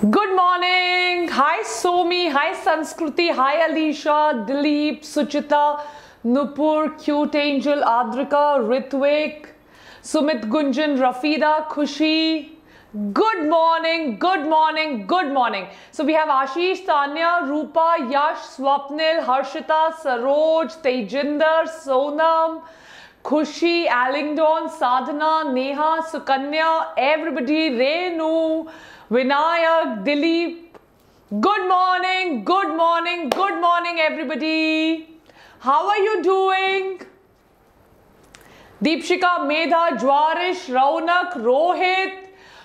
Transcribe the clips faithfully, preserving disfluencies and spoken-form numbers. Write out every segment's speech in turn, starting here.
Good morning. Hi Somi. Hi Sanskruti. Hi Alicia, Dilip, Suchita, Nupur, Cute Angel, Adrika, Ritvik, Sumit Gunjan, Rafida, Khushi. Good morning, good morning, good morning. So we have Ashish, Tanya, Rupa, Yash, Swapnil, Harshita, Saroj, Tejinder, Sonam, Khushi, Allington, Sadhana, Neha, Sukanya, everybody, Renu, Vinayak, Dilip. Good morning, good morning, good morning everybody. How are you doing? Deepshika, Medha, Jwarish, Raunak, Rohit.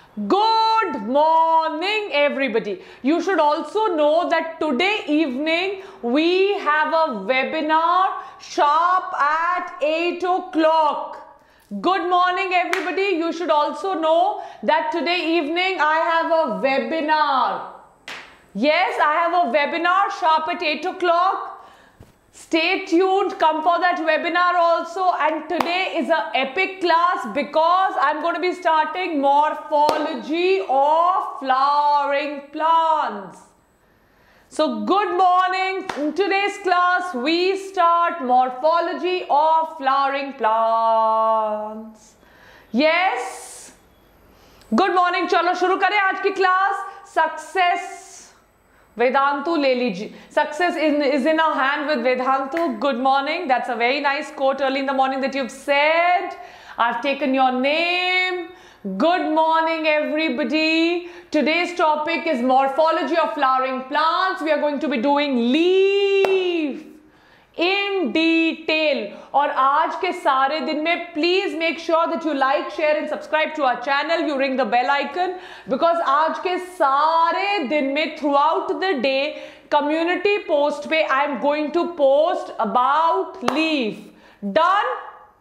Good morning everybody. You should also know that today evening we have a webinar sharp at eight o'clock. Good morning everybody. You should also know that today evening I have a webinar. Yes, I have a webinar sharp at eight o'clock. Stay tuned, come for that webinar also. And today is an epic class because I'm going to be starting morphology of flowering plants. So good morning. In today's class we start morphology of flowering plants. Yes. Good morning. चलो शुरू करें आज की class. Success. Vedantu le lijiye. Success in, is in our hand with Vedantu. Good morning. That's a very nice quote early in the morning that you've said. I've taken your name. Good morning everybody. Today's topic is morphology of flowering plants. We are going to be doing leaf in detail. और आज के सारे दिन में please make sure that you like, share and subscribe to our channel. You ring the bell icon because आज के सारे दिन में throughout the day community post पे I am going to post about leaf. Done?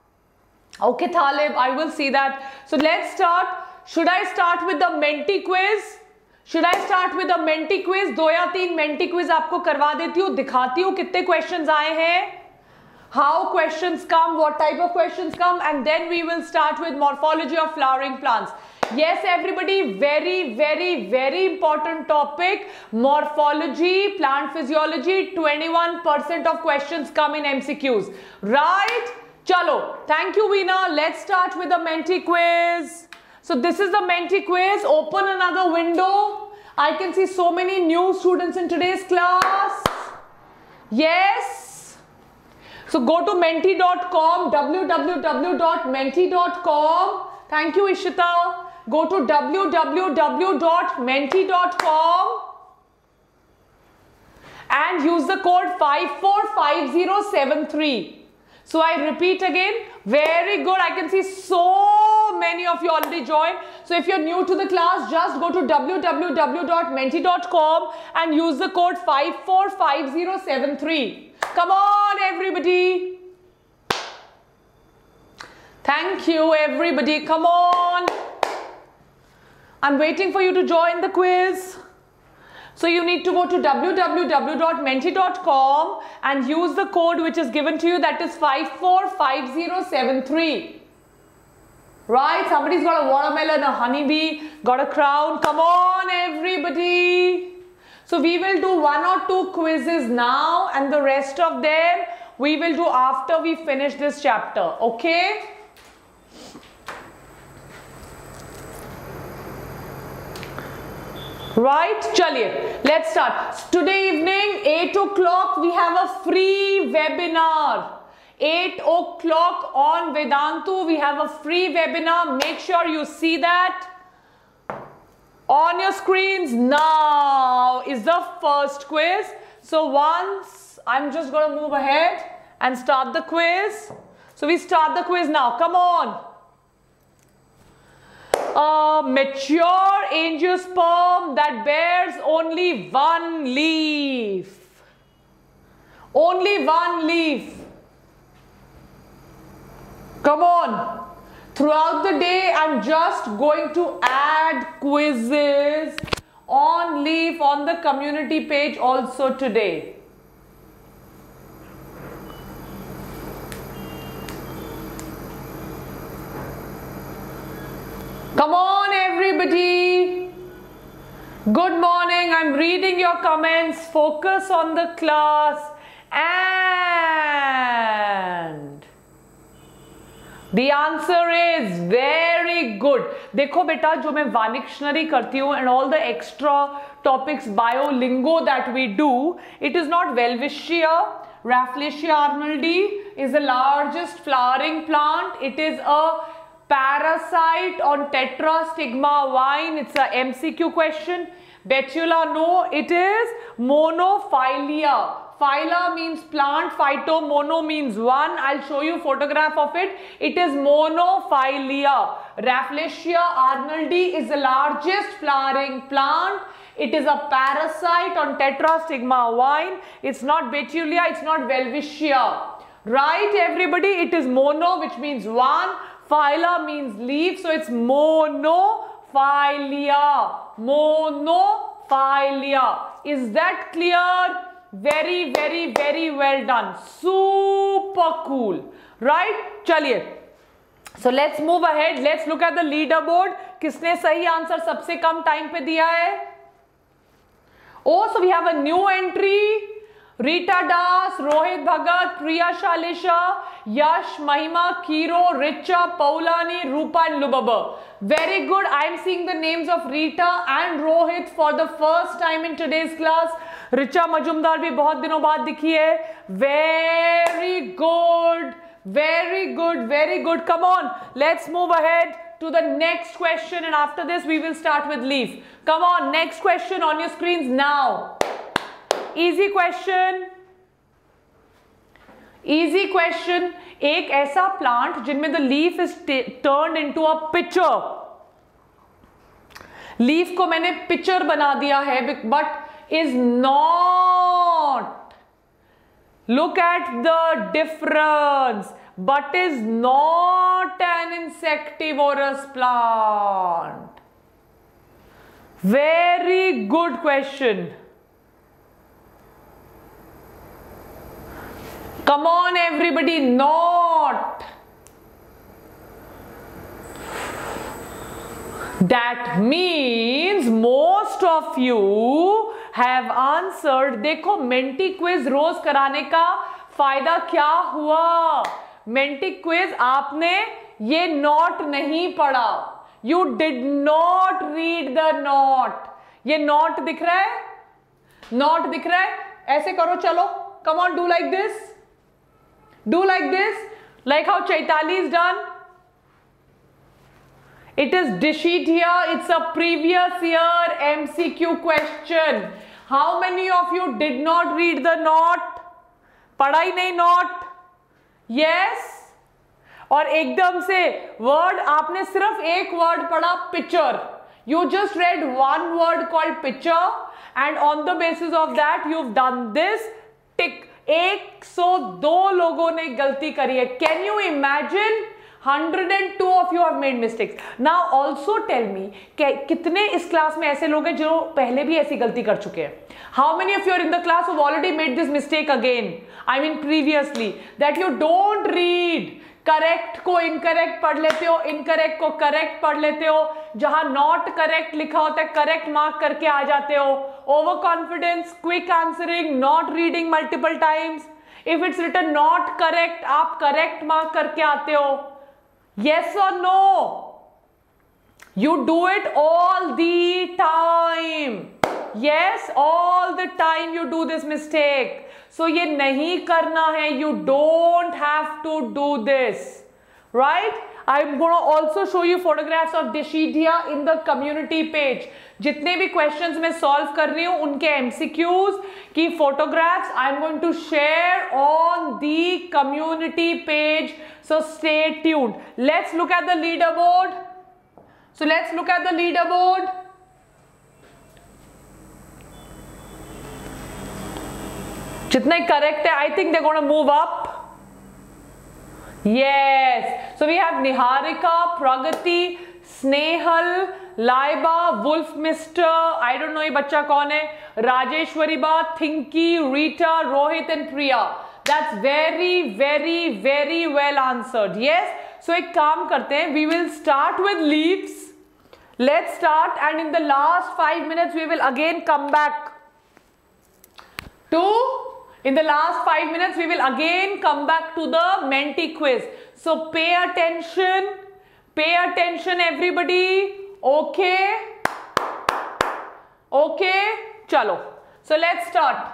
Okay Talib, I will see that. So let's start. Should I start with the Menti quiz? Should I start with the Menti quiz? दो या तीन Menti quiz आपको करवा देती हूँ, दिखाती हूँ कितने questions आए हैं. How questions come, what type of questions come, and then we will start with morphology of flowering plants. Yes everybody, very very very important topic. Morphology, plant physiology, twenty-one percent of questions come in M C Qs. Right? Chalo, thank you Veena. Let's start with the Menti quiz. So this is the Menti quiz. Open another window. I can see so many new students in today's class. Yes. So go to menti dot com, w w w dot menti dot com. Thank you Ishita. Go to w w w dot menti dot com and use the code five four five zero seven three. So I repeat again, very good. I can see so many of you already joined. So if you're new to the class, just go to w w w dot menti dot com and use the code five four five zero seven three. Come on everybody. Thank you everybody. Come on. I'm waiting for you to join the quiz. So you need to go to w w w dot menti dot com and use the code which is given to you, that is five four five zero seven three. Right? Somebody's got a watermelon, a honeybee, got a crown. Come on everybody. So we will do one or two quizzes now and the rest of them we will do after we finish this chapter. Okay? Right, chaliye, let's start. Today evening, eight o'clock, we have a free webinar. eight o'clock on Vedantu, we have a free webinar. Make sure you see that. On your screens now is the first quiz. So once, I'm just going to move ahead and start the quiz. So we start the quiz now. Come on. A mature angiosperm that bears only one leaf. Only one leaf. Come on. Throughout the day, I'm just going to add quizzes on leaf on the community page also today. Come on everybody. Good morning. I'm reading your comments. Focus on the class. And the answer is very good. देखो बेटा, जो मैं वानिक्शनरी करती हूँ and all the extra topics biolingo that we do, it is not Welwitschia. Rafflesia arnoldi is the largest flowering plant. It is a parasite on tetrastigma vine. It's a M C Q question. Betula, no, it is monophylia. Phyla means plant, phyto, mono means one. I'll show you photograph of it. It is monophylia. Rafflesia arnoldi is the largest flowering plant. It is a parasite on tetrastigma vine. It's not Betulia, it's not Welwitschia. Right, everybody? It is mono, which means one. Phyla means leaf, so it's monophylia. Monophylia. Is that clear? Very, very, very well done. Super cool. Right? Chaliye. So let's move ahead. Let's look at the leaderboard. Kisne sahi answer sabse kam time pe diya hai? Oh, so we have a new entry. Rita Das, Rohit Bhagat, Priya Shalisha, Yash, Mahima, Kiro, Richa, Paulani, Rupa and Lubaba. Very good. I am seeing the names of Rita and Rohit for the first time in today's class. Richa Majumdar bhi bahut dino baad dikhi hai. Very good. Very good. Very good. Come on. Let's move ahead to the next question, and after this we will start with leaf. Come on. Next question on your screens now. Easy question. Easy question. एक ऐसा plant जिनमें the leaf is turned into a pitcher. Leaf को मैंने pitcher बना दिया है, but is not. Look at the difference. But is not an insectivorous plant. Very good question. Come on, everybody, not. That means most of you have answered. देखो Menti quiz रोज कराने का फायदा क्या हुआ? मेंटी क्विज आपने ये note नहीं पढ़ा. You did not read the note. ये नोट दिख रहा है? नोट दिख रहा है? ऐसे करो, चलो. Come on, do like this. Do like this, like how Chaitali is done. It is Datasheet here. It's a previous year M C Q question. How many of you did not read the note? पढ़ा ही नहीं note? Yes. और एकदम से word आपने सिर्फ एक word पढ़ा, picture. You just read one word called picture, and on the basis of that you've done this. Tick. एक सौ दो लोगों ने गलती करी है. Can you imagine? one hundred two of you have made mistakes. Now also tell me, कितने इस क्लास में ऐसे लोग हैं जो पहले भी ऐसी गलती कर चुके हैं? How many of you are in the class who've already made this mistake again? I mean previously, that you don't read. Correct को इनकरेक्ट पढ़ लेते हो, इनकरेक्ट को करेक्ट पढ़ लेते हो, जहां नॉट करेक्ट लिखा होता है करेक्ट मार्क करके आ जाते हो. Over confidence, quick answering, not reading multiple times. If it's written not correct, आप करेक्ट मार्क करके आते हो. यस और no? You do it all the time. Yes, all the time you do this mistake. So ये नहीं करना है. You don't have to do this, right? I'm going to also show you photographs of Datasheet in the community page. जितने भी questions मैं solve कर रही हूँ उनके M C Qs की photographs I'm going to share on the community page. So stay tuned. Let's look at the leaderboard. So let's look at the leaderboard. जितने correct है, I think they're going to move up. Yes. So we have Niharika, Pragati, Snehal, Laiba, Wolf Mister, I don't know ये बच्चा कौन है, Rajeshwari Ba, Thinky, Rita, Rohit and Priya. That's very, very, very well answered. Yes. So एक काम करते हैं, we will start with leaves. Let's start, and in the last five minutes we will again come back to, in the last five minutes we will again come back to the Menti quiz. So pay attention, pay attention everybody. Okay, okay, chalo. So let's start.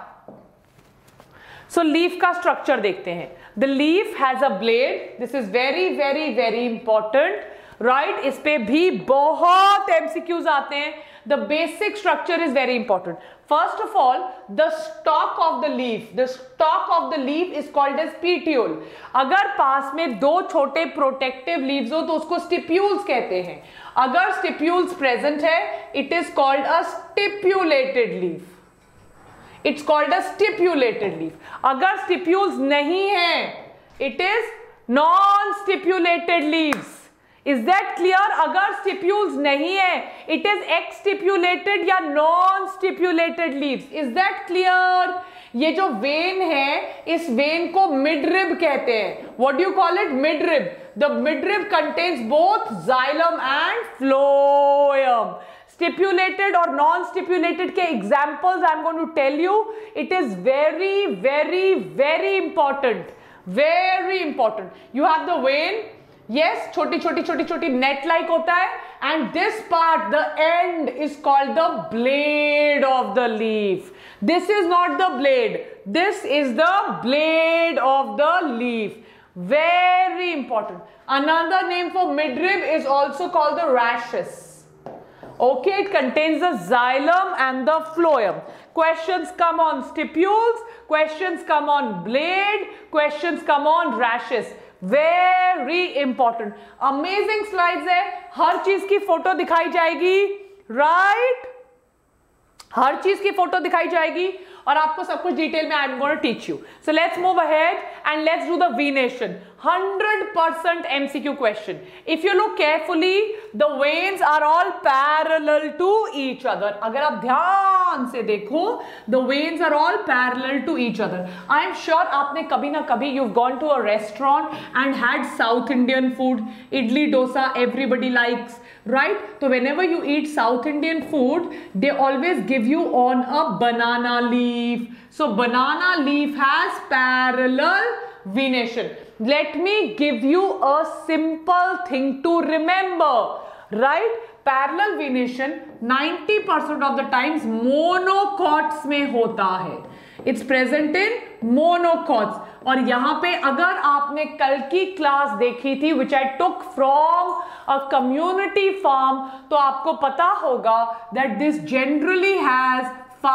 So leaf का structure देखते हैं. The leaf has a blade. This is very very very important. Right, इस पे भी बहुत M C Qs आते हैं. The basic structure is very important. First of all, the stalk of the leaf, the stalk of the leaf is called as petiole. अगर पास में दो छोटे protective leaves हो तो उसको stipules कहते हैं. अगर stipules present है, it is called a stipulated leaf. It's called a stipulated leaf. अगर stipules नहीं है, it is non-stipulated leaves. Is that clear? अगर stipules नहीं है, it is ex-stipulated या non-stipulated leaves. Is that clear? ये जो vein है, इस vein को midrib कहते हैं. What do you call it? Midrib. The midrib contains both xylem and phloem. Stipulated or non-stipulated के examples I am going to tell you. It is very, very, very important. Very important. You have the vein. Yes, छोटी छोटी छोटी छोटी net like होता है, and this part, the end, is called the blade of the leaf. This is not the blade. This is the blade of the leaf. Very important. Another name for midrib is also called the rachis. Okay, it contains the xylem and the phloem. Questions come on stipules, questions come on blade, questions come on rachis. Very important. Amazing slides है, हर चीज की photo दिखाई जाएगी, right? हर चीज की photo दिखाई जाएगी और आपको सब कुछ डिटेल में I am going to teach you. So let's move ahead and let's do the venation. one hundred percent M C Q question. If you look carefully, the veins are all parallel to each other. अगर आप ध्यान से देखो, the veins are all parallel to each other. I am sure आपने कभी ना कभी you've gone to a restaurant and had South Indian food, idli dosa, everybody likes, right? So whenever you eat South Indian food, they always give you on a banana leaf. So banana leaf has parallel venation. Let me give you a simple thing to remember, right? Parallel venation ninety percent of the times monocots में होता है. It's present in monocots. और यहाँ पे अगर आपने कल की क्लास देखी थी, which I took from a community farm, तो आपको पता होगा that this generally has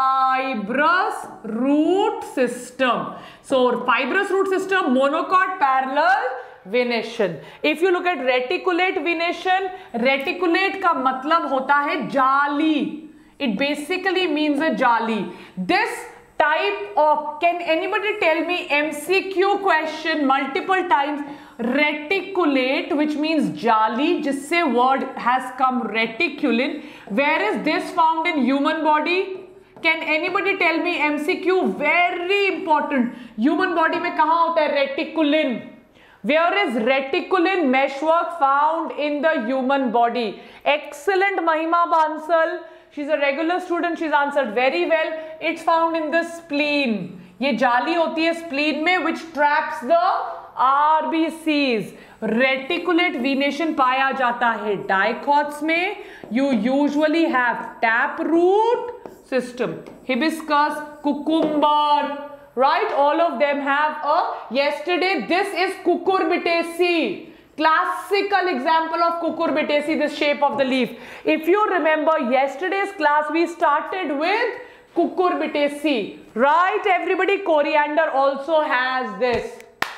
fibrous root system. So fibrous root system, monocot, parallel venation. If you look at reticulate venation, reticulate का मतलब होता है जाली. It basically means a जाली. This type of, can anybody tell me M C Q question multiple times? Reticulate, which means जाली, जिससे word has come reticulin. Where is this found in human body? Can anybody tell me M C Q? Very important. Human body में कहाँ होता है reticulin? Where is reticulin meshwork found in the human body? Excellent, Mahima Bansal. She's a regular student. She's answered very well. It's found in the spleen. ये जाली होती है spleen में, which traps the R B Cs. Reticulate venation पाया जाता है dicots में. You usually have taproot system, hibiscus, cucumber, right? All of them have a, yesterday this is cucurbitaceae, classical example of cucurbitaceae, this shape of the leaf. If you remember yesterday's class, we started with cucurbitaceae, right? Everybody, coriander also has this.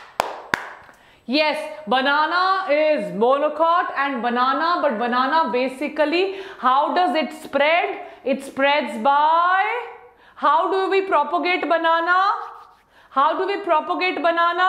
Yes, banana is monocot and banana, but banana basically, how does it spread? It spreads by, how do we propagate banana? How do we propagate banana?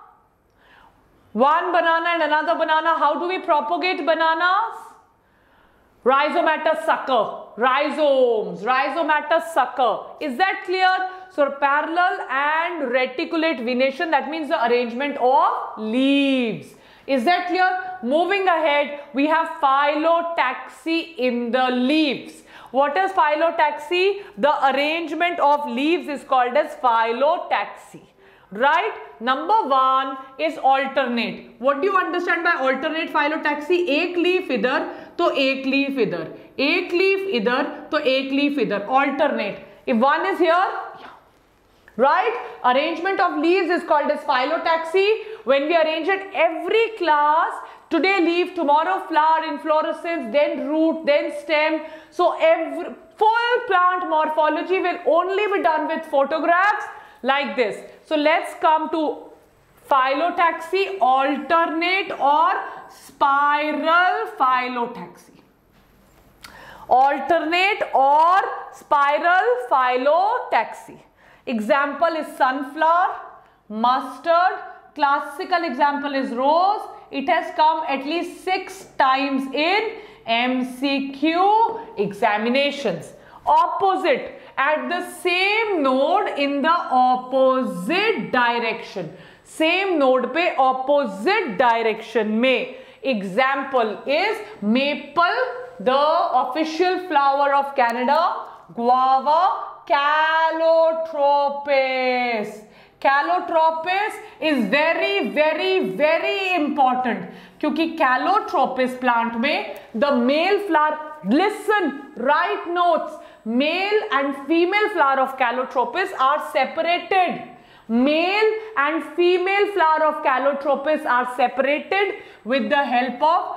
One banana and another banana, how do we propagate bananas? Rhizomatous sucker, rhizomes, rhizomatous sucker. Is that clear? So parallel and reticulate venation, that means the arrangement of leaves. Is that clear? Moving ahead, we have phyllotaxy in the leaves. What is phyllotaxy? The arrangement of leaves is called as phyllotaxy. Right? Number one is alternate. What do you understand by alternate phyllotaxy? एक leaf इधर तो एक leaf इधर, एक leaf इधर तो एक leaf इधर. Alternate. If one is here, right? Arrangement of leaves is called as phyllotaxy. When we arrange it every class, today leaf, tomorrow flower, inflorescence, then root, then stem. So every full plant morphology will only be done with photographs like this. So let's come to phyllotaxy, alternate or spiral phyllotaxy. Alternate or spiral phyllotaxy. Example is sunflower, mustard. Classical example is rose. It has come at least six times in M C Q examinations. Opposite, at the same node in the opposite direction. Same node pe opposite direction mein. Example is maple, the official flower of Canada. Guava, Calotropis. Calotropis is very very very important क्योंकि Calotropis plant में the male flower, listen, write notes, male and female flower of Calotropis are separated. Male and female flower of Calotropis are separated with the help of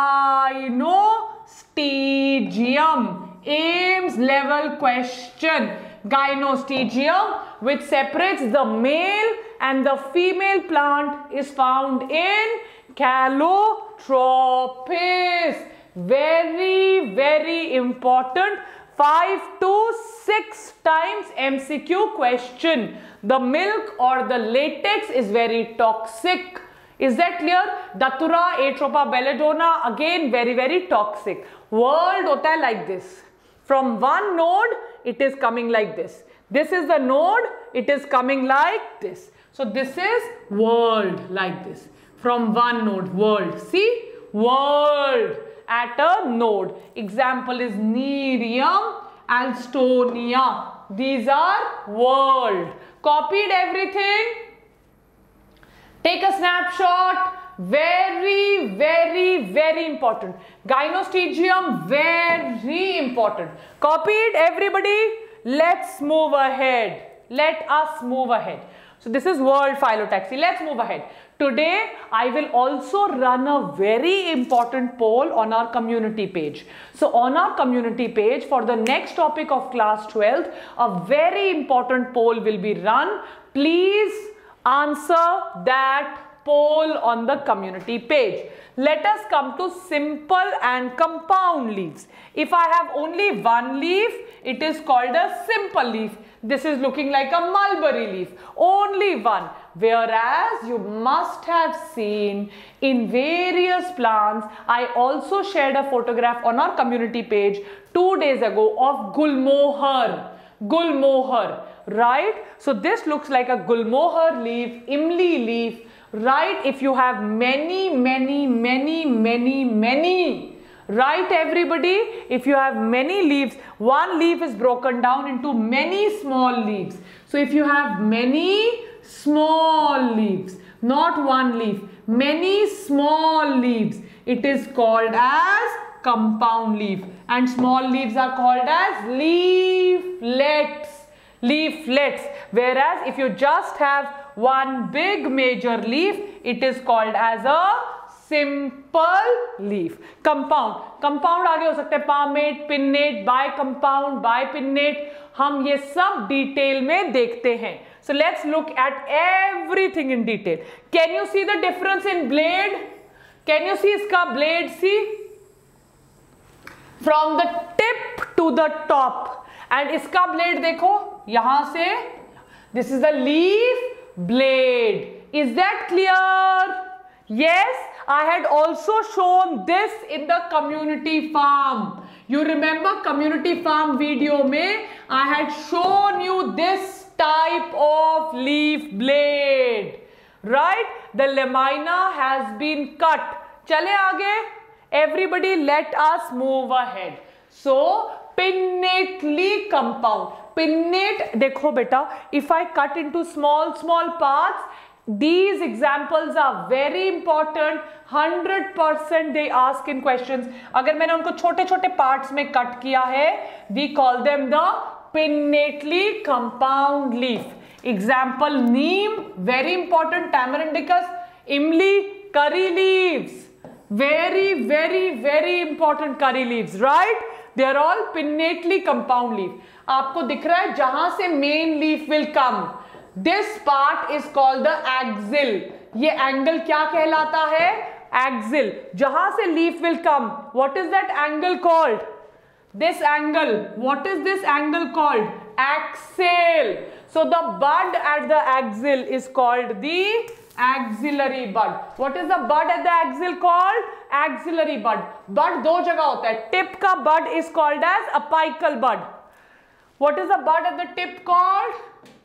gynostegium. AIIMS level question. Gynostegium, which separates the male and the female plant, is found in Calotropis. Very very important. Five to six times M C Q question. The milk or the latex is very toxic. Is that clear? Datura, Atropa, belladonna, again very very toxic. World hota hai like this. From one node, it is coming like this. This is the node, it is coming like this. So this is world like this. From one node, world. See? World at a node. Example is Nerium, Alstonia. These are world. Copied everything? Take a snapshot. Very very very important. Gynostegium, very important. Copied everybody? Let's move ahead. Let us move ahead. So this is world phyllotaxy. Let's move ahead. Today I will also run a very important poll on our community page. So on our community page for the next topic of class twelfth, a very important poll will be run. Please answer that poll on the community page. Let us come to simple and compound leaves. If I have only one leaf, it is called a simple leaf. This is looking like a mulberry leaf. Only one. Whereas you must have seen in various plants, I also shared a photograph on our community page two days ago of gulmohar. Gulmohar, right? So this looks like a gulmohar leaf, imli leaf. Right? If you have many, many, many, many, many, right everybody? If you have many leaves, one leaf is broken down into many small leaves. So if you have many small leaves, not one leaf, many small leaves, it is called as compound leaf. And small leaves are called as leaflets. Leaflets. Whereas if you just have one big major leaf, it is called as a simple leaf. Compound. Compound आगे हो सकते हैं palmate, pinnate, bicompound, bipinnate. हम ये सब detail में देखते हैं. So let's look at everything in detail. Can you see the difference in blade? Can you see इसका blade? See? From the tip to the top. And इसका blade देखो यहाँ से. This is the leaf blade. Is that clear? Yes, I had also shown this in the community farm. You remember community farm video mein I had shown you this type of leaf blade, right? the lamina has been cut. चले आगे, everybody let us move ahead. So pinnately compound. Pinnate, देखो बेटा, if I cut into small small parts, these examples are very important. one hundred percent they ask in questions. अगर मैंने उनको छोटे छोटे parts में cut किया है, we call them the pinnately compound leaf. Example neem, very important, tamarindicus, imli, curry leaves, very very very important curry leaves, right? They are all pinnately compound leaf. आपको दिख रहा है जहां से main leaf will come, this part is called the axil. ये angle क्या कहलाता है? Axil. जहां से leaf will come, what is that angle called? This angle, what is this angle called? Axil. So the bud at the axil is called the axillary bud. What is the bud at the axil called? Axillary bud. Bud दो जगह होता है. Tip का bud is called as apical bud. What is the bud at the tip called?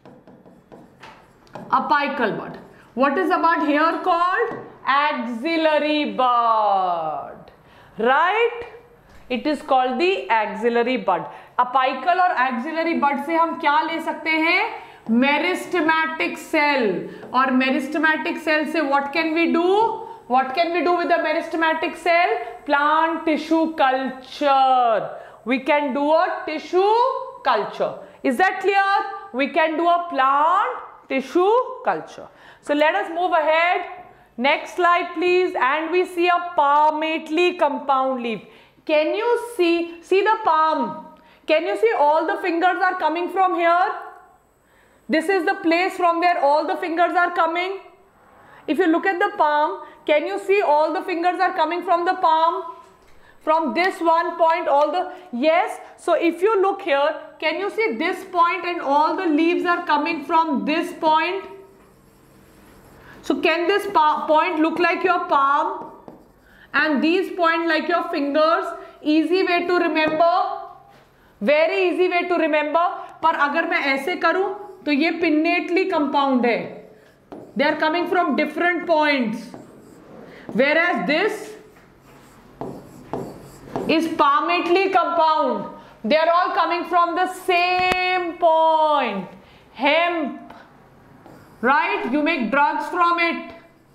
Apical bud. What is the bud here called? Axillary bud. Right? It is called the axillary bud. Apical और axillary bud से हम क्या ले सकते हैं? Meristematic cell. और meristematic cell से what can we do? What can we do with the meristematic cell? Plant tissue culture. We can do a tissue culture. Is that clear? We can do a plant tissue culture. So let us move ahead. Next slide please. And we see a palmately compound leaf. Can you see, see the palm? Can you see all the fingers are coming from here? This is the place from where all the fingers are coming. If you look at the palm, can you see all the fingers are coming from the palm? From this one point, all the, yes. So if you look here, can you see this point and all the leaves are coming from this point? So can this point look like your palm? And these point like your fingers? Easy way to remember. Very easy way to remember. पर अगर मैं ऐसे करूं तो ये pinnately compound है. They are coming from different points. Whereas this is palmately compound. They are all coming from the same point. Hemp. Right? You make drugs from it.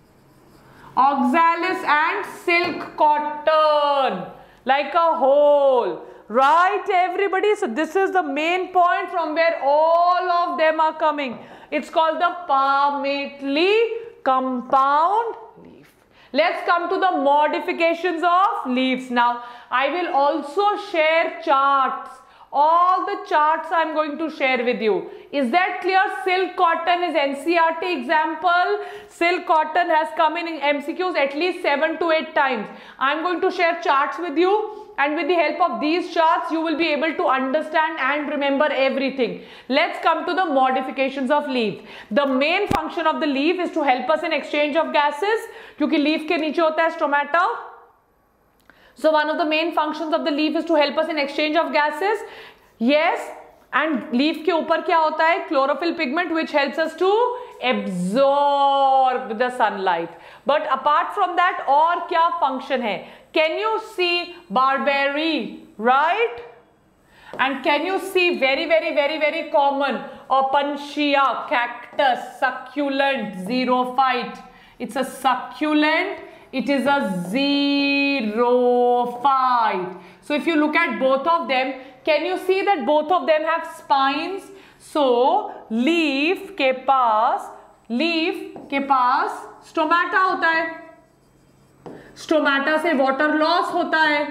Oxalis and silk cotton, like a whole, right everybody? So this is the main point from where all of them are coming. It's called the palmately compound leaf. Let's come to the modifications of leaves now. I will also share charts. All the charts I am going to share with you. Is that clear? Silk cotton is N C E R T example. Silk cotton has come in M C Qs at least seven to eight times. I am going to share charts with you, and with the help of these charts you will be able to understand and remember everything. Let's come to the modifications of leaf. The main function of the leaf is to help us in exchange of gases, क्योंकि leaf के नीचे होता है stomata. So one of the main functions of the leaf is to help us in exchange of gases. Yes, and leaf के ऊपर क्या होता है? Chlorophyll pigment, which helps us to absorb the sunlight. But apart from that, और क्या function है? Can you see barberry, right? And can you see very very very very common Opuntia, cactus, succulent, xerophyte? It's a succulent. It is a xerophyte. So if you look at both of them, can you see that both of them have spines? So leaf के पास, leaf के पास stomata होता है. Stomata से water loss होता है.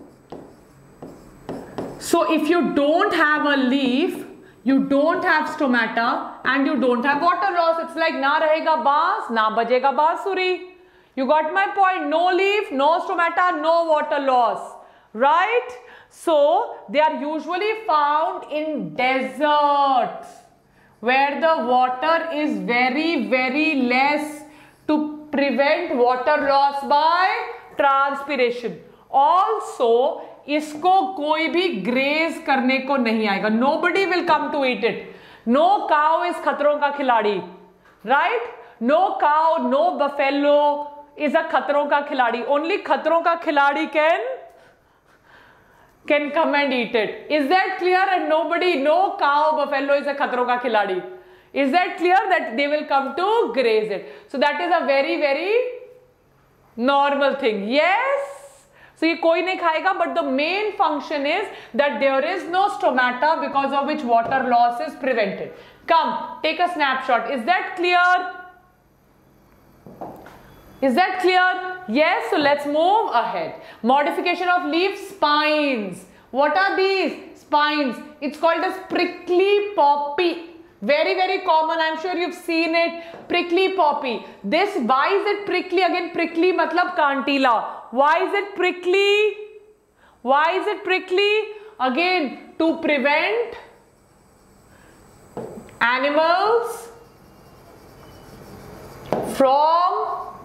So if you don't have a leaf, you don't have stomata and you don't have water loss. It's like ना रहेगा बांस, ना बजेगा बांसुरी. You got my point? No leaf, no stomata, no water loss, right? So they are usually found in deserts where the water is very very less to prevent water loss by transpiration. Also, इसको कोई भी graze करने को नहीं आएगा. Nobody will come to eat it. No cow is खतरों का खिलाड़ी, right? No cow, no buffalo is a खतरों का खिलाड़ी. ओनली खतरों का खिलाड़ी can can come and eat it. Is that clear? And nobody, no cow, buffalo is a khatron ka khiladi. Is that clear that they will come to graze it? So that is a very very normal thing. Yes. So ye koi nahi khayega, but the main function is that there is no stomata because of which water loss is prevented. Come, take a snapshot. Is that clear? Is that clear? Yes, so let's move ahead. Modification of leaf spines. What are these? Spines. It's called as prickly poppy. Very, very common. I'm sure you've seen it. Prickly poppy. This, why is it prickly? Again, prickly matlab kantila. Why is it prickly? Why is it prickly? Again, to prevent animals from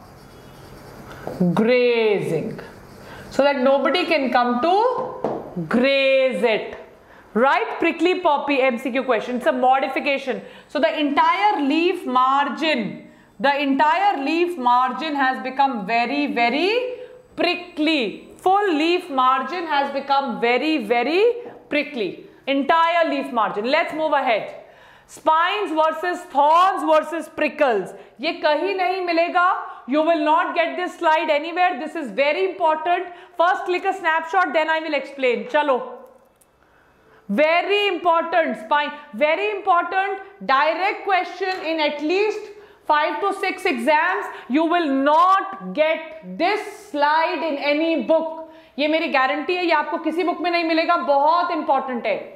grazing, so that nobody can come to graze it, right? Prickly poppy M C Q question. It's a modification. So the entire leaf margin, the entire leaf margin has become very very prickly. Full leaf margin has become very very prickly. Entire leaf margin. Let's move ahead. Spines versus thorns versus prickles. ये कहीं नहीं मिलेगा. You will not get this slide anywhere. This is very important. First click a snapshot, then I will explain. Chalo. Very important. Spine. Very important. Direct question in at least five to six exams. You will not get this slide in any book. ये मेरी guarantee है. ये आपको किसी book में नहीं मिलेगा. बहुत important है.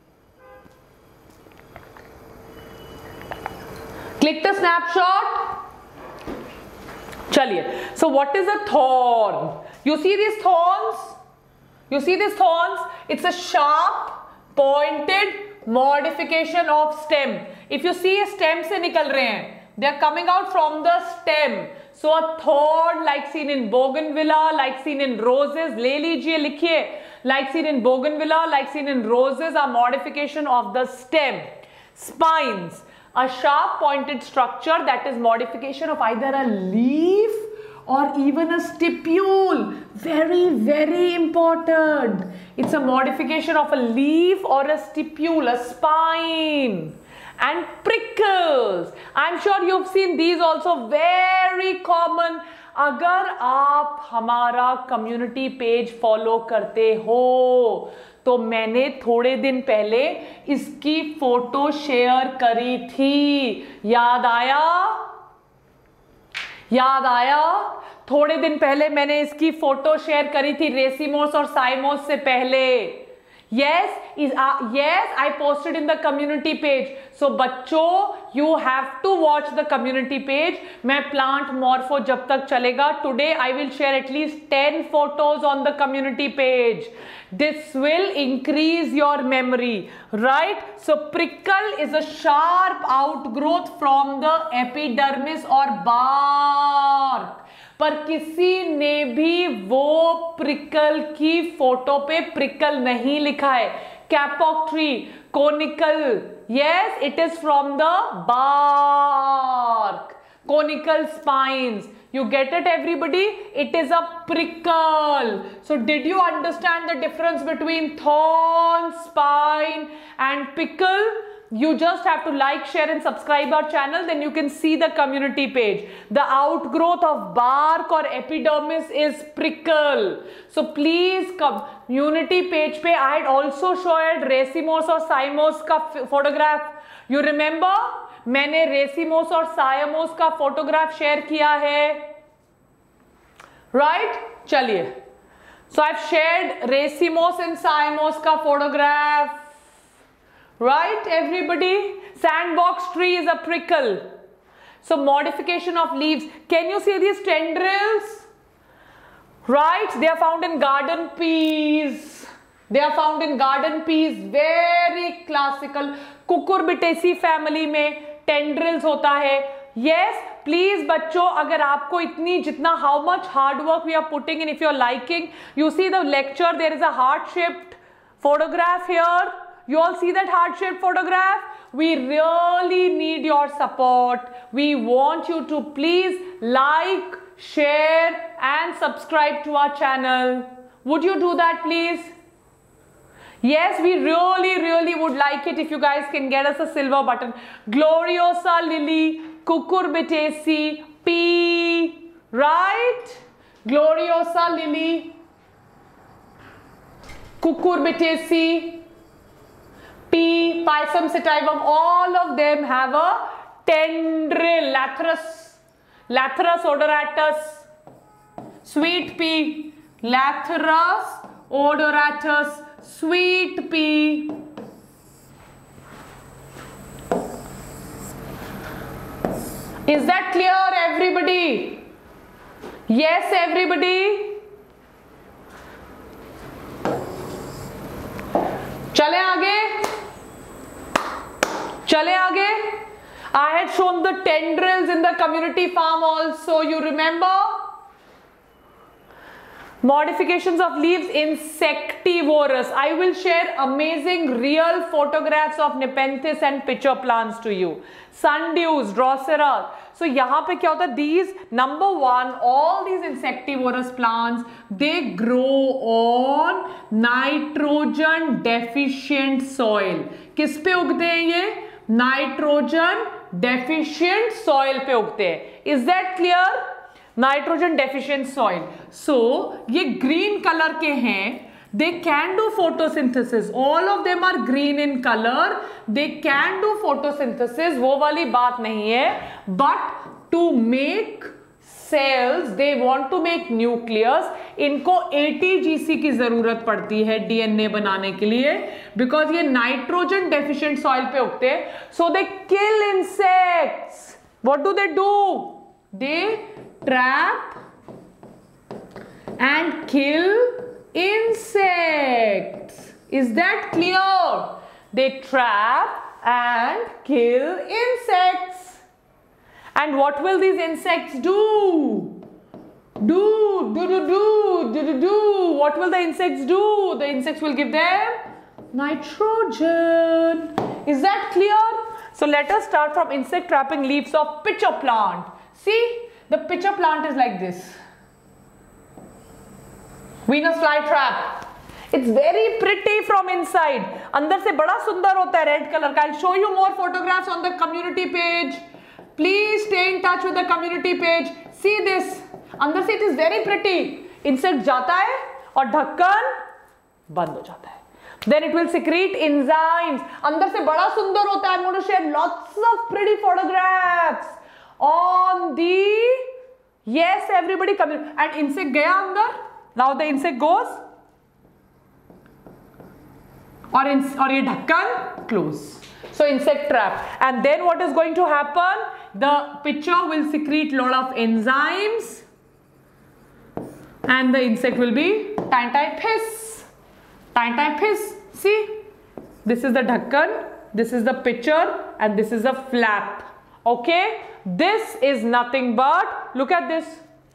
Click the snapshot. Chaliye. So what is a thorn? You see these thorns? You see these thorns? It's a sharp, pointed modification of stem. If you see stem se nikal rahe hain, they are coming out from the stem. So a thorn like seen in bougainvillea, like seen in roses. Le lijiye, likhiye. Like seen in bougainvillea, like seen in roses are modification of the stem. Spines. A sharp pointed structure that is modification of either a leaf or even a stipule. Very, very important. It's a modification of a leaf or a stipule, a spine. And prickles. I'm sure you've seen these also, very common. अगर आप हमारा community page follow करते हो तो मैंने थोड़े दिन पहले इसकी फोटो शेयर करी थी. याद आया? याद आया? थोड़े दिन पहले मैंने इसकी फोटो शेयर करी थी रेसिमोस और साइमोस से पहले. Yes, is uh, yes, I posted in the community page. So बच्चों, you have to watch the community page. मैं plant morpho जब तक चलेगा. Today I will share at least ten photos on the community page. This will increase your memory, right? So prickle is a sharp outgrowth from the epidermis or bark. पर किसी ने भी वो prickle की photo पे prickle नहीं लिखा है. Kapok tree, conical, yes, it is from the bark. Conical spines. You get it, everybody? It is a prickle. So did you understand the difference between thorn, spine and prickle? You just have to like, share and subscribe our channel, then you can see the community page. The outgrowth of bark or epidermis is prickle. So please come. Community page pe I had also showed racemose or cymose ka photograph. You remember? मैंने racemose और cymose का photograph share किया है. Right? चलिए. So I've shared racemose and cymose का photograph. Right, everybody? Sandbox tree is a prickle. So modification of leaves. Can you see these tendrils? Right, they are found in garden peas. They are found in garden peas. Very classical. Cucurbitaceae family में tendrils होता है. Yes, please बच्चों, अगर आपको इतनी जितना how much hard work we are putting in, if you are liking, you see the lecture, there is a heart-shaped photograph here. You all see that heart-shaped photograph? we really need your support. We want you to please like, share and subscribe to our channel. Would you do that please? Yes, we really really would like it if you guys can get us a silver button. Gloriosa Lily, Cucurbitaceae, P, right? Gloriosa Lily, Cucurbitaceae, P, Pisum sativum, all of them have a tendril. Lathyrus, Lathyrus odoratus, sweet pea, Lathyrus odoratus, sweet pea. Is that clear everybody? Yes everybody? चले आगे, चले आगे. I had shown the tendrils in the community farm also, you remember? Modifications of leaves, insectivorous. I will share amazing real photographs of Nepenthes and pitcher plants to you. Sundews, Drosera. So यहाँ पे क्या होता है? These, number one, all these insectivorous plants, they grow on nitrogen deficient soil. किस पे उगते हैं ये? Nitrogen deficient soil पे उगते हैं. Is that clear? Nitrogen deficient soil. So ये green color के हैं. They can do photosynthesis. All of them are green in color. They can do photosynthesis. वो वाली बात नहीं है. But to make cells, they want to make nucleus. इनको A T G C की जरूरत पड़ती है D N A बनाने के लिए. Because ये nitrogen deficient soil पे उगते हैं. So they kill insects. What do they do? They trap and kill insects. Is that clear? They trap and kill insects. And what will these insects do? Do, do, do, do, do, do, do. What will the insects do? The insects will give them nitrogen. Is that clear? So let us start from insect trapping leaves of pitcher plant. See, the pitcher plant is like this. Venus flytrap. It's very pretty from inside. अंदर से बड़ा सुंदर होता है red color का. I'll show you more photographs on the community page. Please stay in touch with the community page. See this. अंदर से it is very pretty. Insect जाता है और ढक्कन बंद हो जाता है. Then it will secrete enzymes. अंदर से बड़ा सुंदर होता है. I'm going to share lots of pretty photographs on the, yes everybody come in. And insect गया अंदर. Now the insect goes और और ये ढक्कन close. So insect trap. And then what is going to happen? The pitcher will secrete lot of enzymes and the insect will be tiny tiny piss. Tiny tiny piss. See, this is the ढक्कन, this is the pitcher and this is the flap. Okay, this is nothing but, look at this.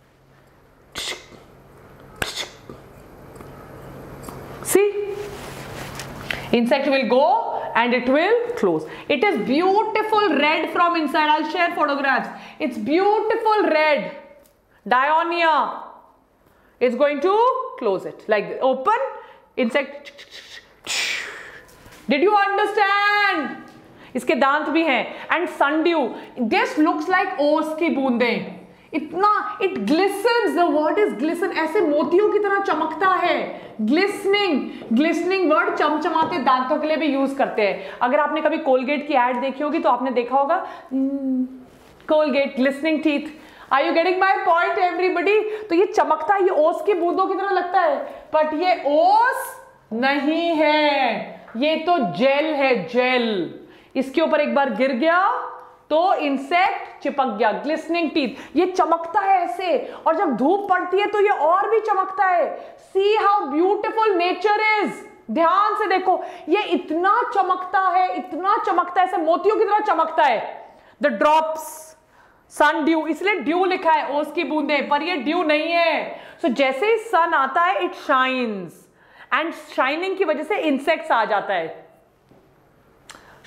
See, insect will go and it will close. It is beautiful red from inside. I'll share photographs. It's beautiful red. Dionia. It's going to close it like this. Open, insect. Did you understand? इसके दांत भी हैं. And sundew. This looks like ओस की बूंदें. इतना it glistens. The word is glisten. ऐसे मोतियों की तरह चमकता है. Glistening. Glistening word चमचमाते दांतों के लिए भी यूज करते हैं. अगर आपने कभी कोलगेट की एड देखी होगी तो आपने देखा होगा Colgate glistening teeth. Are you getting my point everybody? तो ये चमकता है, ये ओस की बूंदों की तरह लगता है, बट ये ओस नहीं है, ये तो जेल है, जेल. इसके ऊपर एक बार गिर गया तो इंसेक्ट चिपक गया. Glistening teeth. ये चमकता है ऐसे और जब धूप पड़ती है तो ये और भी चमकता है. See how beautiful nature is. ध्यान से देखो, ये इतना चमकता है, इतना चमकता है, ऐसे मोतियों की तरह चमकता है. द ड्रॉप्स, सन ड्यू, इसलिए ड्यू लिखा है, ओस की बूंदे, पर ये ड्यू नहीं है. सो so, जैसे ही सन आता है इट शाइन्स एंड शाइनिंग की वजह से इंसेक्ट्स आ जाता है.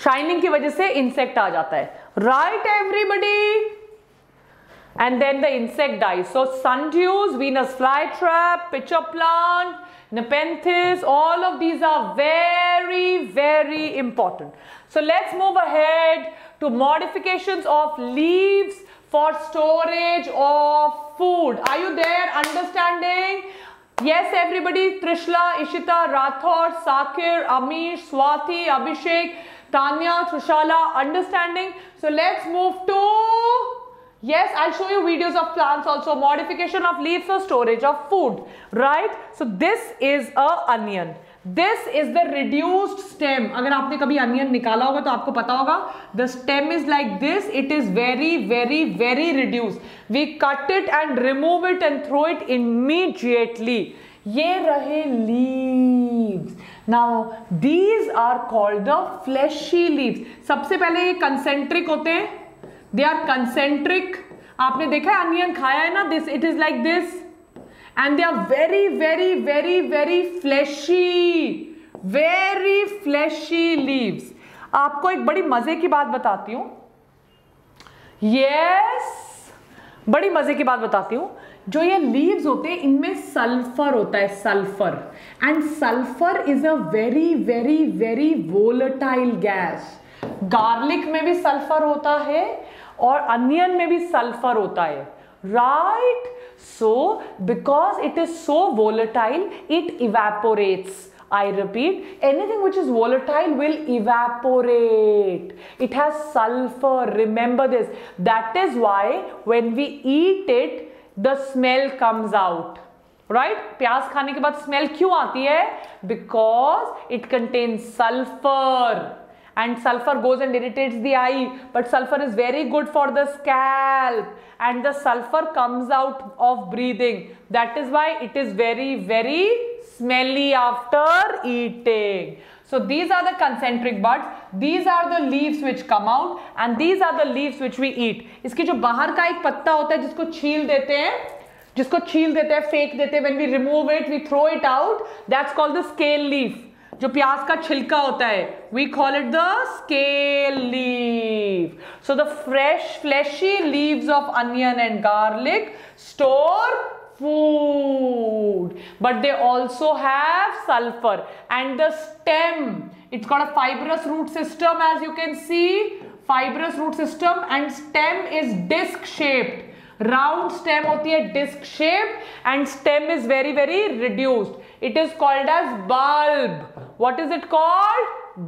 शाइनिंग की वजह से इंसेक्ट आ जाता है, right everybody? And then the insect dies. So sundews, Venus flytrap, pitcher plant, Nepenthes, all of these are very, very important. So let's move ahead to modifications of leaves for storage of food. Are you there? Understanding? Yes, everybody. Trishla, Ishita, Rathor, Sakir, Amish, Swati, Abhishek, Tanya, Trishala. Understanding? So let's move to... Yes, I'll show you videos of plants also. Modification of leaves for storage of food, right? So this is a onion. This is the reduced stem. अगर आपने कभी onion निकाला होगा तो आपको पता होगा. The stem is like this. It is very, very, very reduced. We cut it and remove it and throw it immediately. ये रहे leaves. Now these are called the fleshy leaves. सबसे पहले ये concentric होते हैं. They are concentric. आपने देखा है अनियन खाया है ना? This it is like this, and they are very, very, very, very fleshy, very fleshy leaves. आपको एक बड़ी मजे की बात बताती हूँ. Yes, बड़ी मजे की बात बताती हूँ. जो ये leaves होते हैं इनमें सल्फर होता है, sulphur, and sulfur is a very, very, very volatile gas. Garlic में भी सल्फर होता है और अनियन में भी सल्फर होता है, right? So because it is so volatile it evaporates. I repeat, anything which is volatile will evaporate. It has sulfur. Remember this. That is why when we eat it, the smell comes out. Right? प्याज खाने के बाद smell क्यों आती है? Because it contains sulfur. And sulfur goes and irritates the eye, but sulfur is very good for the scalp, and the sulfur comes out of breathing. That is why it is very, very smelly after eating. So these are the concentric buds. These are the leaves which come out, and these are the leaves which we eat. इसकी जो बाहर का एक पत्ता होता है जिसको छील देते हैं, जिसको छील देते हैं, फेंक देते हैं, when we remove it, we throw it out. That's called the scale leaf. जो प्याज का छिलका होता है, we call it the scale leaf. So the fresh fleshy leaves of onion and garlic store food, but they also have sulfur. And the stem, it's got a fibrous root system, as you can see, fibrous root system, and stem is disc shaped. Round stem होती है disc shaped, and stem is very, very reduced. It is called as bulb. What is it called?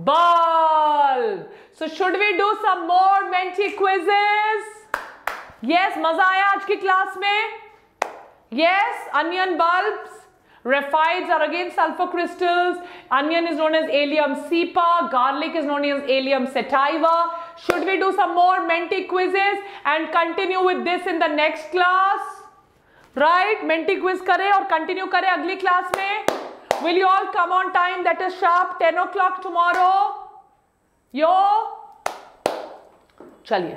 Bulb. So should we do some more Menti quizzes? Yes, मजा आया आज की class में? Yes, onion bulbs. Raphides are again sulfur crystals. Onion is known as Allium cepa. Garlic is known as Allium sativa. Should we do some more Menti quizzes and continue with this in the next class? Right? Menti quiz करें और continue करें अगली class में. Will you all come on time? That is sharp ten o'clock tomorrow. Yo. चलिए.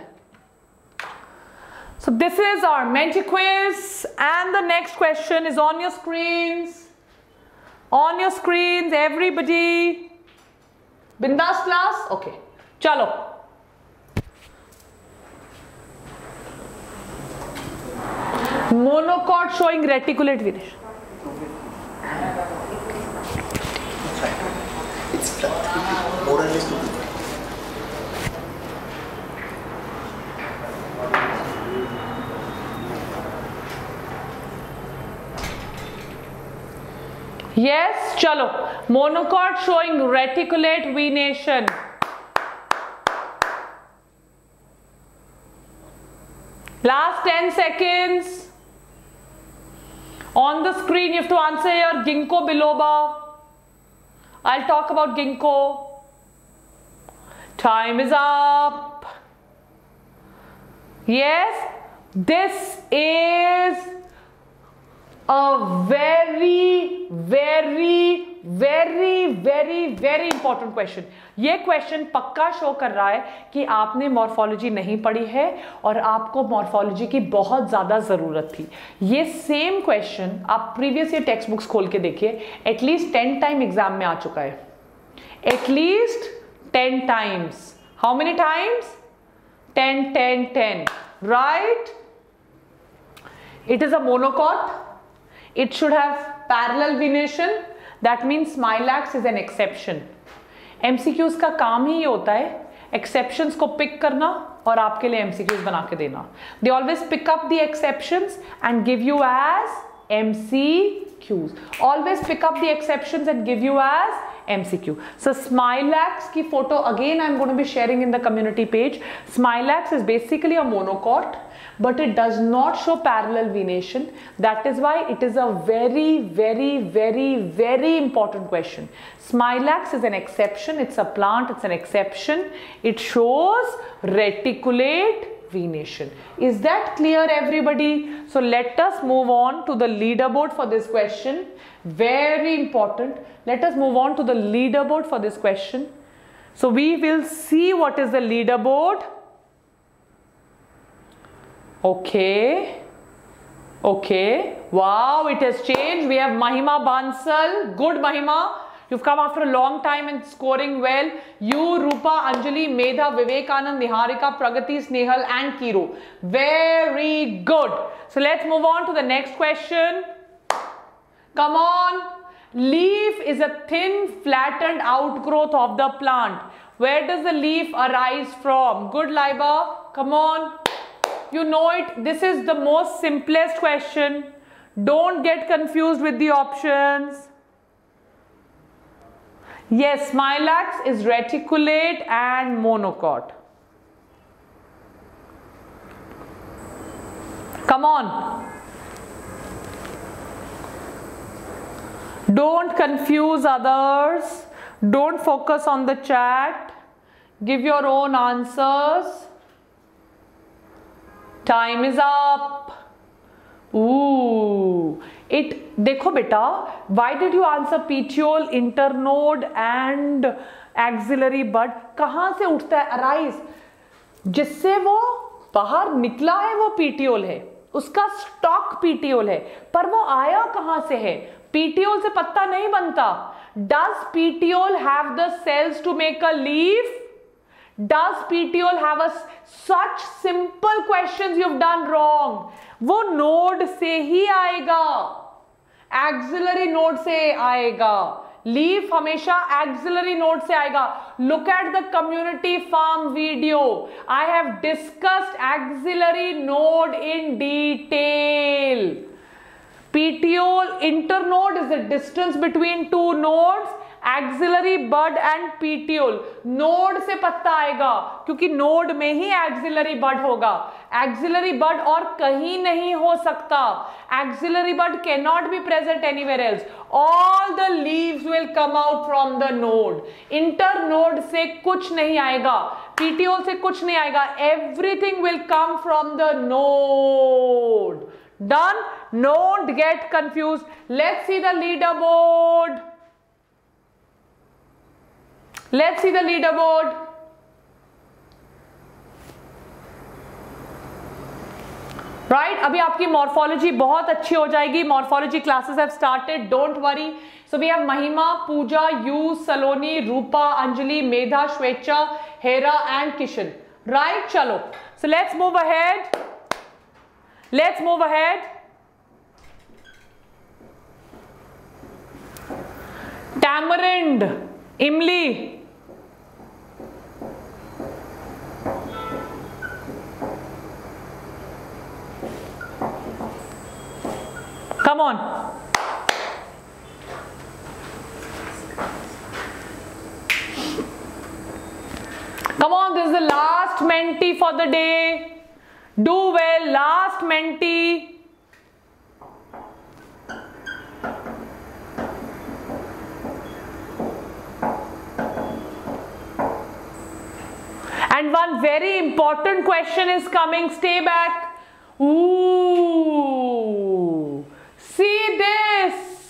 So this is our Menti quiz, and the next question is on your screens. On your screens, everybody. Bindas class? Okay. Chalo. Monocot showing reticulate Vinesh. It's flat. More or less. Yes, chalo. Monocot showing reticulate venation. Last ten seconds. On the screen, you have to answer your ginkgo biloba. I'll talk about ginkgo. Time is up. Yes, this is a very, very, very, very, very important question. ये question पक्का show कर रहा है कि आपने morphology नहीं पढ़ी है और आपको मॉर्फोलॉजी की बहुत ज़्यादा ज़रूरत थी. ये सेम क्वेश्चन आप प्रीवियस ईयर टेक्स्ट बुक्स खोल के देखिए, एटलीस्ट टेन टाइम एग्जाम में आ चुका है. At least ten times. How many times? ten, ten, ten, right? It is a monocot. It should have parallel venation. That means smilax is an exception. M C Qs का काम ही ये होता है exceptions को pick करना और आपके लिए M C Qs बना के देना. They always pick up the exceptions and give you as M C Qs. Always pick up the exceptions and give you as M C Q. So smilax की photo again I'm going to be sharing in the community page. Smilax is basically a monocot, but it does not show parallel venation. That is why it is a very, very, very, very important question. Smilax is an exception. It's a plant. It's an exception. It shows reticulate venation. Is that clear, everybody? So let us move on to the leaderboard for this question. Very important. Let us move on to the leaderboard for this question. So we will see what is the leaderboard. Okay. Okay. Wow, it has changed. We have Mahima Bansal. Good, Mahima. You've come after a long time and scoring well. You, Rupa, Anjali, Medha, Vivekanand, Niharika, Pragati, Snehal and Kiru. Very good. So let's move on to the next question. Come on. Leaf is a thin, flattened outgrowth of the plant. Where does the leaf arise from? Good, Laiba. Come on. You know it. This is the most simplest question. Don't get confused with the options. Yes, smilax is reticulate and monocot. Come on. Don't confuse others. Don't focus on the chat. Give your own answers. Time is up. Ooh. It, देखो बेटा, why did you answer petiole, internode and axillary bud? कहाँ से उठता है arise? जिससे वो बाहर निकला है वो petiole है, उसका stock petiole है, पर वो आया कहाँ से है? Petiole से पत्ता नहीं बनता. Does petiole have the cells to make a leaf? Does petiole have a such simple questions you've done wrong? वो नोड से ही आएगा, एक्सिलरी नोड से आएगा. लीफ हमेशा एक्सिलरी नोड से आएगा. Look at the community farm video. I have discussed axillary node in detail. Petiole internode is the distance between two nodes. Axillary bud and petiole. Node से पत्ता आएगा क्योंकि node में ही axillary bud होगा. Axillary bud और कहीं नहीं हो सकता. Axillary bud cannot be present anywhere else. All the leaves will come out from the node. Internode से कुछ नहीं आएगा. Petiole से कुछ नहीं आएगा. Everything will come from the node. Done? Don't get confused. Let's see the leaderboard. Let's see the leaderboard. Right? अभी आपकी morphology बहुत अच्छी हो जाएगी. Morphology classes have started. Don't worry. So we have Mahima, Pooja, you, Saloni, Rupa, Anjali, Medha, Shwecha, Hera and Kishan. Right? Chalo. So let's move ahead. Let's move ahead. Tamarind, Imli. Come on. Come on, this is the last mentee for the day. Do well, last mentee. And one very important question is coming. Stay back. Ooh. See this.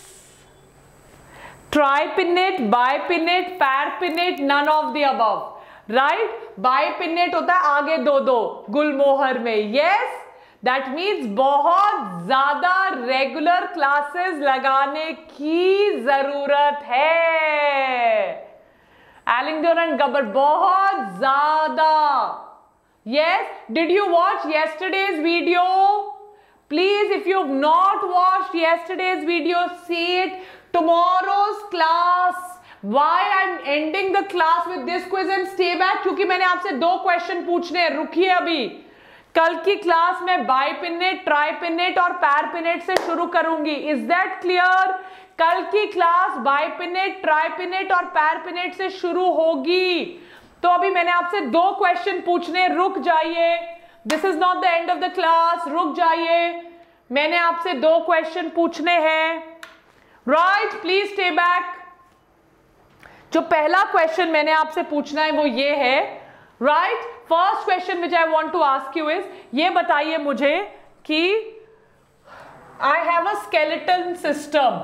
Tripinnate, bipinnate, parpinnate, none of the above. Right? Bipinnate होता है आगे दो दो गुलमोहर में. Yes, that means बहुत ज़्यादा regular classes लगाने की ज़रूरत है. एलिंगडन एंड गबर, बहुत ज्यादा. Yes, did you watch yesterday's video? Please, if you have not watched yesterday's video, see it. Tomorrow's class. Why I'm ending the class with this quiz and stay back? क्योंकि मैंने आपसे दो क्वेश्चन पूछने हैं. रुकिए अभी. कल की क्लास में बाइपिनेट, ट्राइपिनेट और पैरपिनेट से शुरू करूंगी. Is that clear? कल की क्लास बाइपिनेट, ट्राइपिनेट और पैरपिनेट से शुरू होगी. तो अभी मैंने आपसे दो क्वेश्चन पूछने. रुक जाइए. This is not the end of the class. रुक जाइए. मैंने आपसे दो क्वेश्चन पूछने हैं. Right, please stay back. जो पहला क्वेश्चन मैंने आपसे पूछना है वो ये है. Right, first question which I want to ask you is, ये बताइए मुझे कि I have a skeletal system.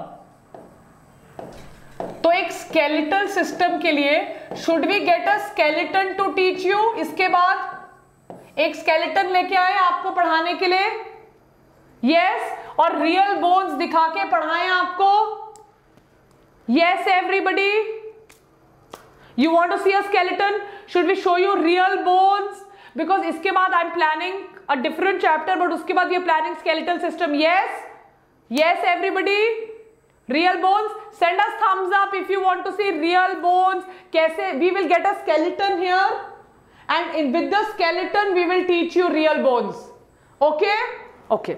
तो एक स्केलेटल सिस्टम के लिए should we get a skeleton to teach you? इसके बाद एक स्केलेटन लेके आए आपको पढ़ाने के लिए. यस yes, और रियल बोन्स दिखा के पढ़ाएं आपको. Yes everybody, you want to see a skeleton? Should we show you real bones? Because इसके बाद I am planning a different chapter, but उसके बाद we are planning skeletal system. Yes yes everybody, real bones. Send us thumbs up if you want to see real bones. कैसे? We will get a skeleton here, and in, with the skeleton we will teach you real bones. Okay? Okay.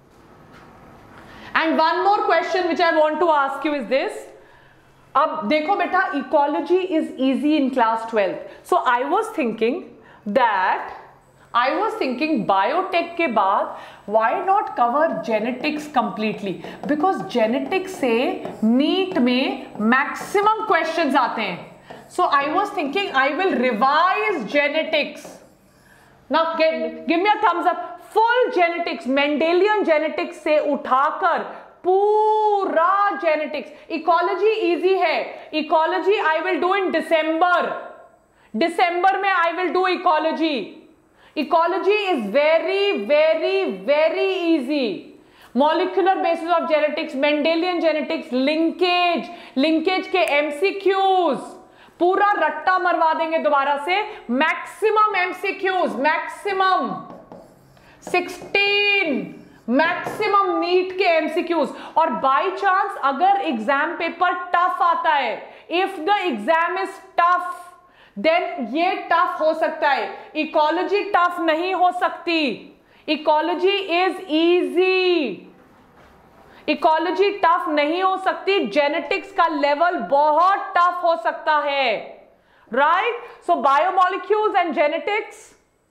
And one more question which I want to ask you is this. अब देखो बेटा, ecology is easy in class twelfth. So I was thinking that I was thinking biotech के बाद why not cover genetics completely? Because genetics से NEET में maximum questions आते हैं. So I was thinking I will revise genetics. Now get, give me a thumbs up. Full genetics, Mendelian genetics से उठाकर पूरा genetics. Ecology easy है. Ecology I will do in December. December में I will do ecology. Ecology is very, very, very easy. Molecular basis of genetics, Mendelian genetics, linkage, linkage के M C Qs, पूरा रट्टा मरवा देंगे दोबारा से. Maximum M C Qs, maximum sixteen, maximum NEET के M C Qs. और by chance अगर एग्जाम पेपर टफ आता है, if the exam is tough, then ये टफ हो सकता है. इकोलॉजी टफ नहीं हो सकती. Ecology is easy. Ecology tough नहीं हो सकती. जेनेटिक्स का लेवल बहुत टफ हो सकता है. Right, so biomolecules and genetics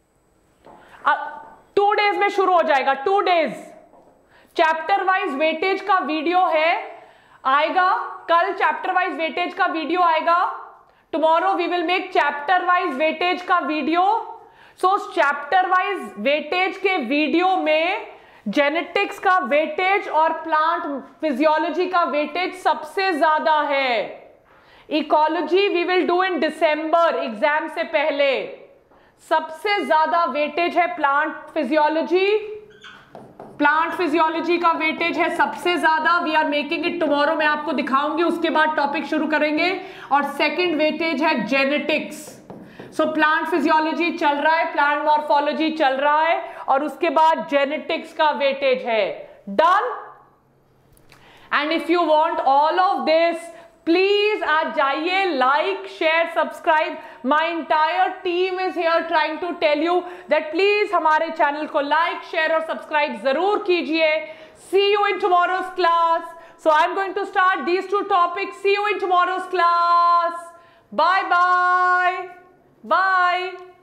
two days में शुरू हो जाएगा. Two days chapter wise weightage का वीडियो है, आएगा कल. चैप्टर वाइज वेटेज का वीडियो आएगा. Tomorrow we will make chapter wise weightage का वीडियो. So chapter wise weightage के वीडियो में genetics का weightage और plant physiology का weightage सबसे ज्यादा है. Ecology we will do in December, एग्जाम से पहले. सबसे ज्यादा weightage है plant physiology. प्लांट फिजियोलॉजी का वेटेज है सबसे ज्यादा. We are making it tomorrow, मैं आपको दिखाऊंगी. उसके बाद टॉपिक शुरू करेंगे. और सेकंड वेटेज है जेनेटिक्स. सो प्लांट फिजियोलॉजी चल रहा है, प्लांट मॉर्फोलॉजी चल रहा है, और उसके बाद जेनेटिक्स का वेटेज है. Done. And if you want all of this, please आज जाइए, like share subscribe. My entire team is here trying to tell you that please हमारे चैनल को लाइक शेयर और सब्सक्राइब जरूर कीजिए. See you in tomorrow's class. So I am going to start these two topics. See you in tomorrow's class. Bye bye bye.